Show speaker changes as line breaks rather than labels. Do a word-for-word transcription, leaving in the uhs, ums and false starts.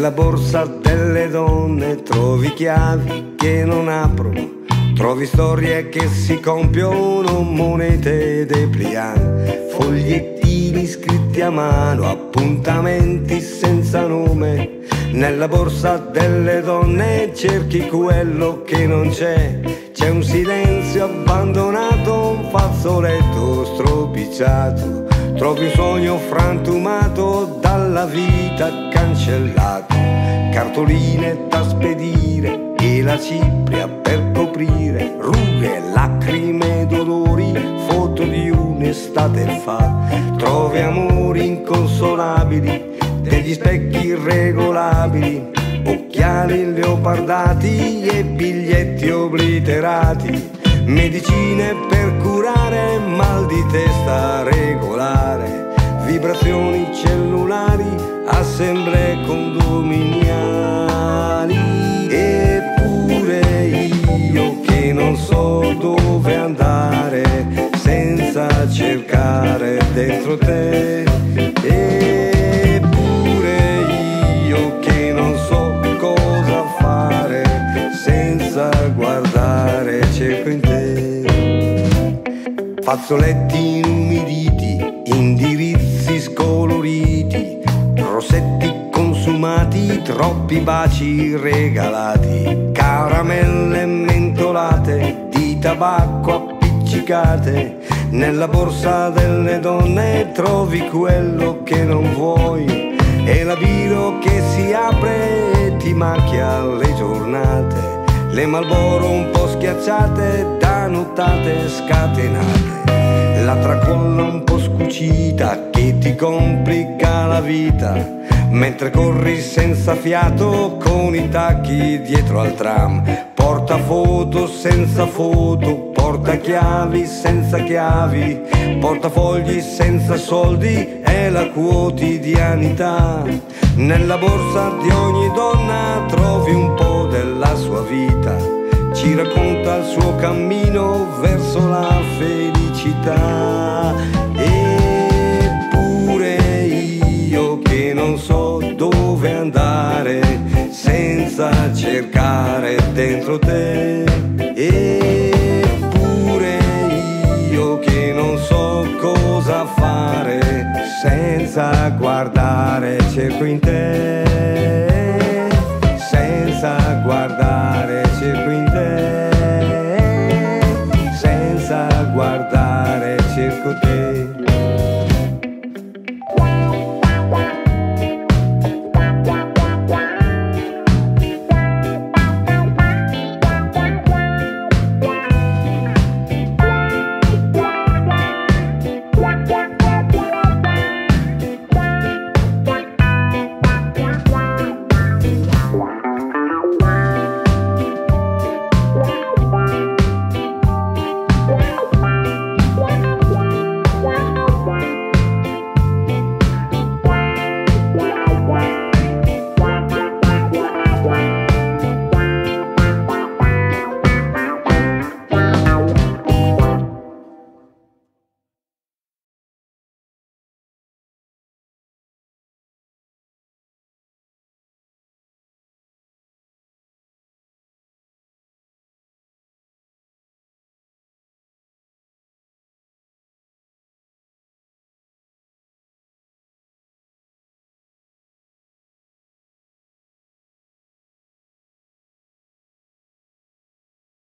Nella borsa delle donne trovi chiavi che non aprono, trovi storie che si compiono, monete dépliant, fogliettini scritti a mano, appuntamenti senza nome. Nella borsa delle donne cerchi quello che non c'è, c'è un silenzio abbandonato, un fazzoletto stropicciato, trovi un sogno frantumato, dalla vita cancellato, cartoline da spedire e la cipria per coprire, rughe, lacrime ed odori, foto di un'estate fa, trovi amori inconsolabili, degli specchi irregolabili, occhiali leopardati e biglietti obliterati, medicine per curare mal di testa regolare, vibrazioni cellulari, assemblee condominiali. Eppure io che non so dove andare senza cercare dentro te, eppure io che non so cosa fare senza guardare, cerco in te. Fazzoletti inumiditi, indirizzi scoloriti, rossetti consumati, troppi baci regalati, caramelle mentolate di tabacco appiccicate. Nella borsa delle donne trovi quello che non vuoi, e la biro che si apre e ti macchia le giornate, le Marlboro un po' schiacciate da nottate scatenate, la tracolla un po' scucita che ti complica la vita, mentre corri senza fiato con i tacchi dietro al tram, porta foto senza foto, porta chiavi senza chiavi, portafogli senza soldi, è la quotidianità. Nella borsa di ogni donna trovi un po' della sua vita, ci racconta il suo cammino verso la felicità. Eppure io che non so dove andare senza cercare dentro te, eppure io che non so cosa fare senza guardare, cerco in te.